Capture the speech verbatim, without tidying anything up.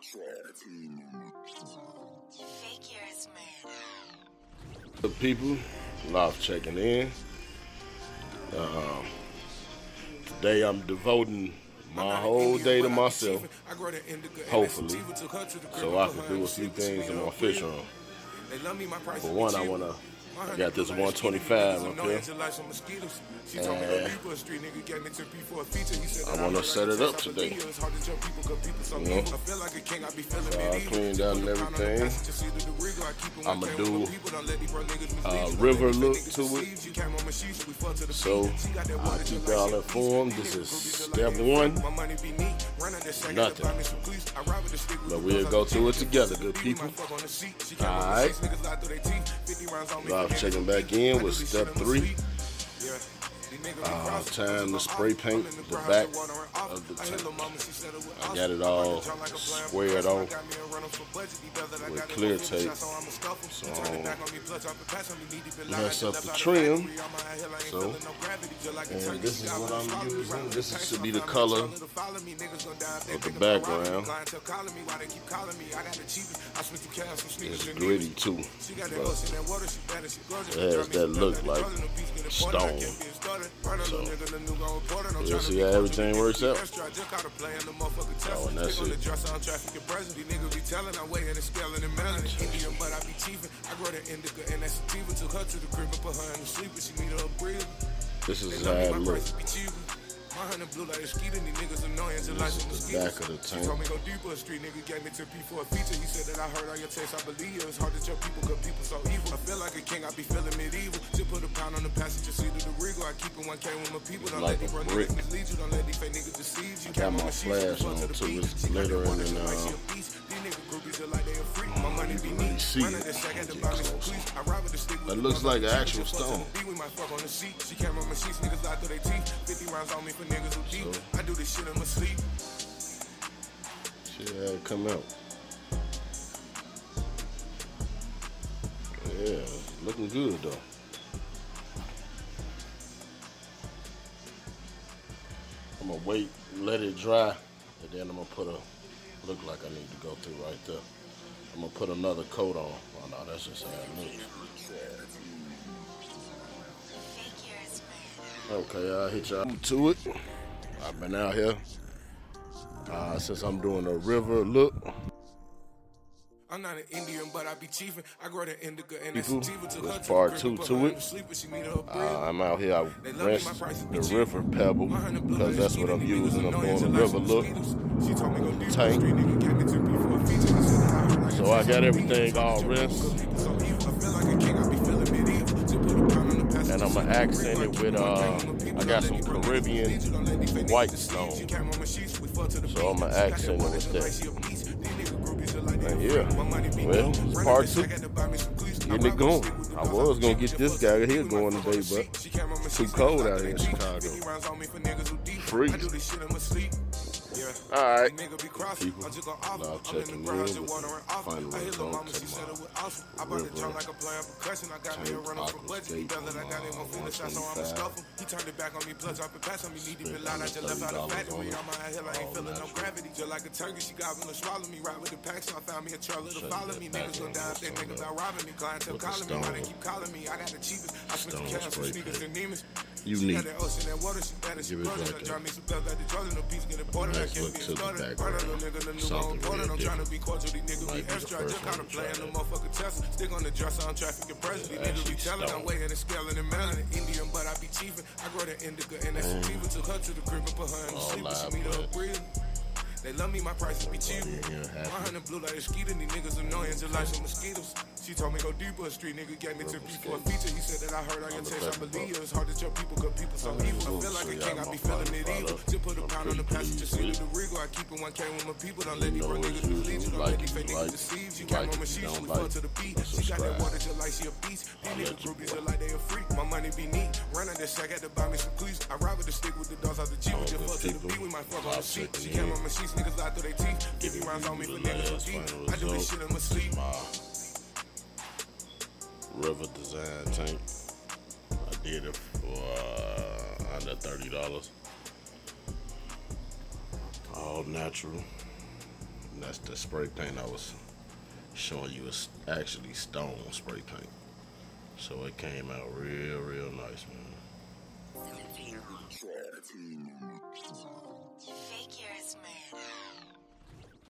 Figures, man. The people, love checking in. Uh, today I'm devoting my whole day to myself, hopefully, so I can do a few things in my fish room. For one, I wanna, I got this one twenty-five up here, and I wanna set it up today. You know, so I cleaned out and everything. I'ma do a river look to it, so I'll keep y'all informed. This is step one, nothing, but we'll go through it together, good people. Alright, live checking back in with step three. Uh, time to spray paint the back of the tank. I got it all squared off with clear tape, so I don't mess up the trim. So, and this is what I'm using. This should be the color of the background. It's gritty too, but it has that look like stone. So, you'll see how everything works out. Oh, and that's it. This is how it looks. This is the back of the tank. Like a brick. I got my flash on too. It's glittering and uh, you can really see it. That looks like an actual stone. So, shit how it come out. Yeah, looking good though. I'm gonna wait, let it dry, and then I'm gonna put a, look like I need to go through right there. I'm gonna put another coat on. Oh no, that's just how it looks. Okay, I'll hit y'all to it. I've been out here uh, since I'm doing a river look. I'm not an Indian, but I be chiefing. I grow the indica and it's there's part two to it. Uh, I'm out here. I rinsed the river pebble because that's what I'm using. I'm doing a river look tank. So I got everything all rinsed. And I'm gonna accent it with, uh, I got some Caribbean white stone. So I'm gonna accent it with that. And yeah, well, it's part two. Getting it going. I was gonna get this guy here going today, but it's too cold out here in Chicago. Freeze. Alright, people, love checking in with final result to my river tank aquascape on uh, one twenty-five. Spent almost thirty dollars on it, all natural. Shut that back on. With the stone, stone spray paint. Unique. Give it like a nice look to the background. Something real different. Might be the first one to try that. Actually stone. All live plants. They love me, my prices be cheap. My hundred blue like a skeeter, these niggas annoying just like some mosquitoes. She told me go deeper, a street nigga gave me tip for a feature. He said that I heard on your taste, I believe you. It's hard to tell people cause people so evil. I feel like a king, I be feeling it evil. Just put a pound on the passenger seat of the Regal. I keep it one K with my people. Don't let these bro niggas believe you. Don't let these fake niggas deceive you. Came on my sheets, we fall to the beat. She got that water just like she a beast. These niggas groupies just like they a freak. My money be neat. Run out that shack, had to buy me some cleats. I ride with the stick with the dogs out the Jeep. We just fuck to the beat. We might fuck on the seat. She came on my sheets, niggas lie through their teeth. fifty rounds on me for niggas who deep. I do this shit in my sleep. River design tank. I did it for uh, under thirty dollars. All natural. And that's the spray paint I was showing you is actually stone spray paint. So it came out real, real nice, man. Figures, man.